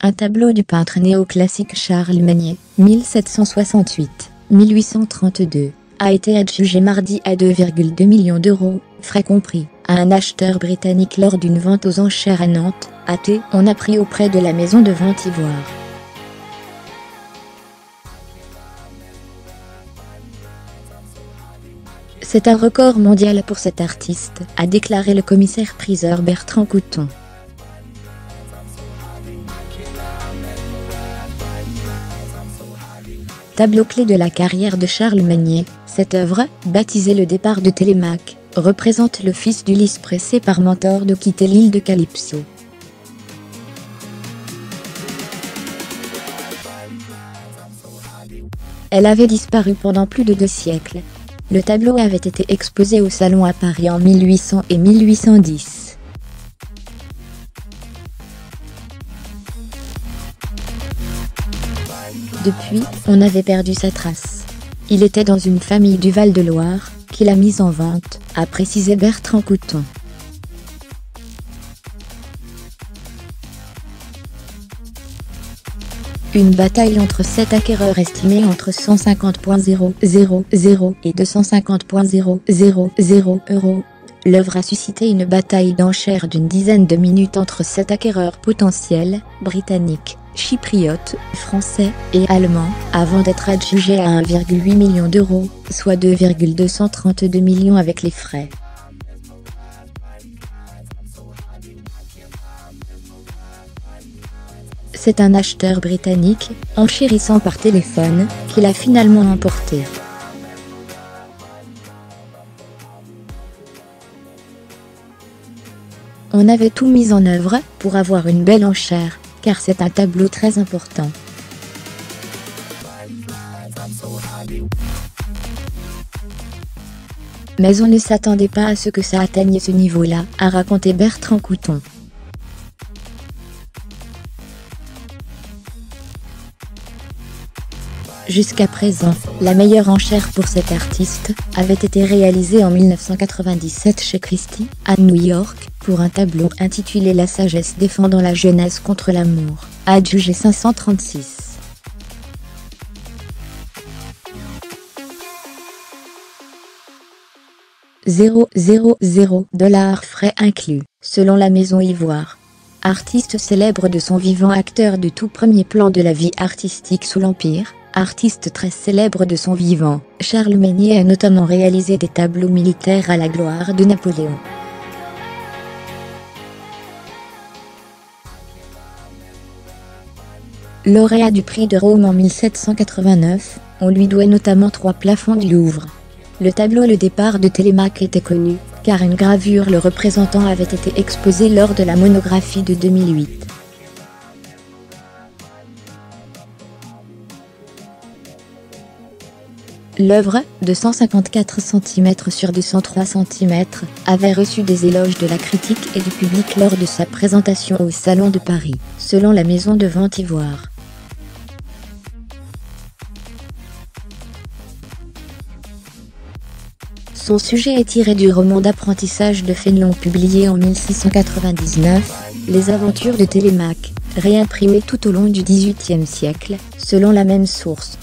Un tableau du peintre néoclassique Charles Magnier, 1768-1832, a été adjugé mardi à 2,2 millions d'euros, frais compris, à un acheteur britannique lors d'une vente aux enchères à Nantes, on a pris auprès de la maison de vente Ivoire. C'est un record mondial pour cet artiste, a déclaré le commissaire-priseur Bertrand Couton. Tableau clé de la carrière de Charles Magnier, cette œuvre, baptisée Le départ de Télémaque, représente le fils d'Ulysse pressé par Mentor de quitter l'île de Calypso. Elle avait disparu pendant plus de 2 siècles. Le tableau avait été exposé au Salon à Paris en 1800 et 1810. Depuis, on avait perdu sa trace. Il était dans une famille du Val-de-Loire, qui l'a mise en vente, a précisé Bertrand Couton. Une bataille entre 7 acquéreurs estimés entre 150,000 et 250,000 euros. L'œuvre a suscité une bataille d'enchères d'une dizaine de minutes entre 7 acquéreurs potentiels, britanniques, chypriotes, français et allemands, avant d'être adjugée à 1,8 million d'euros, soit 2,232 millions avec les frais. C'est un acheteur britannique, enchérissant par téléphone, qui l'a finalement emporté. On avait tout mis en œuvre pour avoir une belle enchère, car c'est un tableau très important. Mais on ne s'attendait pas à ce que ça atteigne ce niveau-là, a raconté Bertrand Couton. Jusqu'à présent, la meilleure enchère pour cet artiste avait été réalisée en 1997 chez Christie, à New York, pour un tableau intitulé La sagesse défendant la jeunesse contre l'amour, adjugé 536. $000 frais inclus, selon la maison Ivoire. Artiste célèbre de son vivant, acteur de tout premier plan de la vie artistique sous l'Empire, artiste très célèbre de son vivant, Charles Magnier a notamment réalisé des tableaux militaires à la gloire de Napoléon. Lauréat du prix de Rome en 1789, on lui doit notamment 3 plafonds du Louvre. Le tableau Le départ de Télémaque était connu, car une gravure le représentant avait été exposée lors de la monographie de 2008. L'œuvre, de 154 cm sur 203 cm, avait reçu des éloges de la critique et du public lors de sa présentation au Salon de Paris, selon la maison de vente Ivoire. Son sujet est tiré du roman d'apprentissage de Fénelon publié en 1699, Les aventures de Télémaque, réimprimé tout au long du XVIIIe siècle, selon la même source.